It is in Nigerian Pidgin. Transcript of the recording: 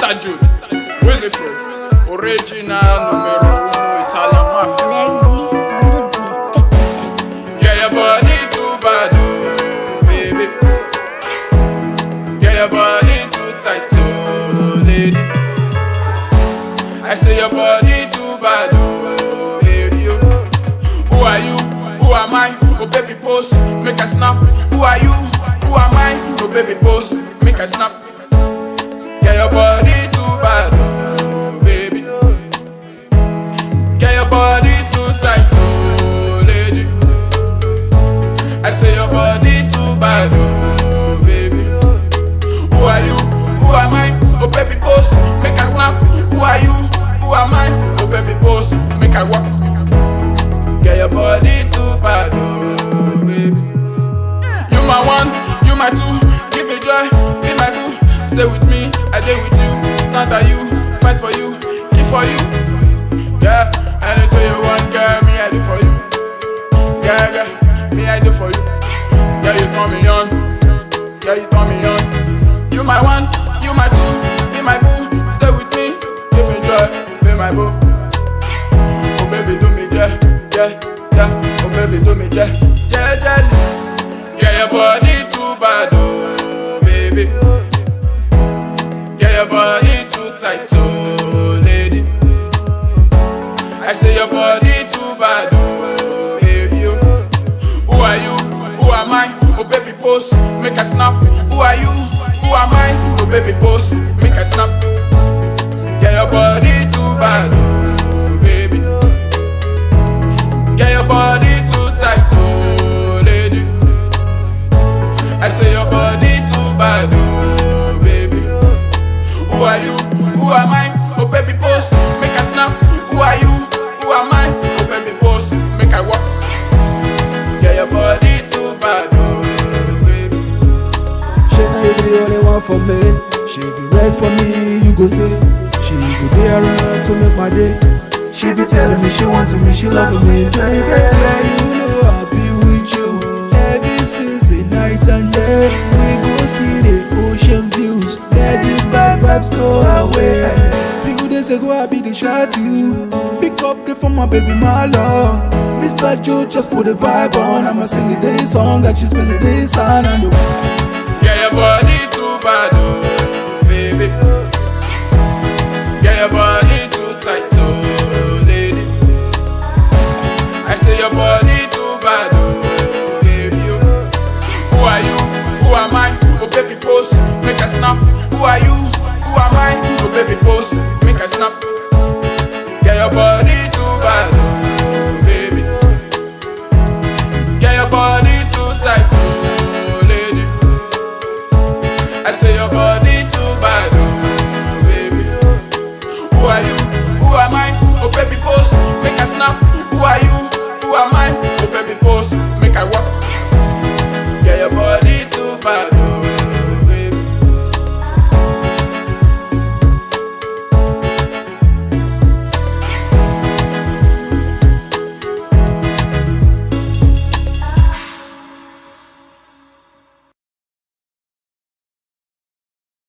Mr. Jude, where's it from? Original numero uno Italian mafia. Yeah, your body too bad, oh, baby. Yeah, your body too tight, oh, lady. I say your body too bad, oh, baby. Oh. Who are you? Who am I? Oh, baby, post, make a snap. Who are you? Who am I? Oh, baby, post, make a snap. Yeah, your body too bad, oh, baby. Yeah, your body too tight, oh, lady. I say your body too bad, oh, baby. Who are you? Who am I? Oh, baby, post, make a snap. Who are you? Who am I? Oh, baby, post, make a walk. Yeah, your body too bad, oh, baby. You my one, you my two. Give me joy, be my boo. Stay with me, I stay with you. Stand by you, fight for you, keep for you. Yeah, anything you want, girl, me I do for you. Yeah, yeah, me I do for you. Yeah, you turn me on. Yeah, you turn me on. You my one, you my two, be my boo. Stay with me, give me joy, be my boo. Oh baby, do me yeah, yeah, yeah. Oh baby, do me yeah, yeah, yeah. Yeah, your body too bad, oh baby. Yeah, your body too tight, oh lady. I say your body too bad, oh baby. Oh. Who are you? Who am I? Oh baby, post, make a snap. Who are you? Who am I? Oh baby, post, make a snap. Yeah, your body too bad, oh baby. Yeah, your body too tight, oh lady. I say your body too bad, oh baby. Who are you? Who am I? Oh baby, post, make a snap. Who are you? Who am I? Oh baby, post, make I walk. Yeah, your body too bad, oh baby. She know you be the only one for me. She be right for me, you go stay. She go be around to make my day. She be telling me she wanting me, she loving me. Baby, yeah, you know I'll be with you every since the night and day. We go see the ocean views, let the bad vibes go away. Few days ago I be the shot to you. Pick up the phone, my baby, my love. Mr. Joe just put the vibe on. I'ma sing a day song, I just feel the day sun and the yeah, your body too bad, oh baby. Yeah, your body too tight, oh lady. I say your body too bad, oh baby. Oh. Who are you? Who am I? Oh baby, post, make a snap. Who are you? Who am I? Oh baby, post,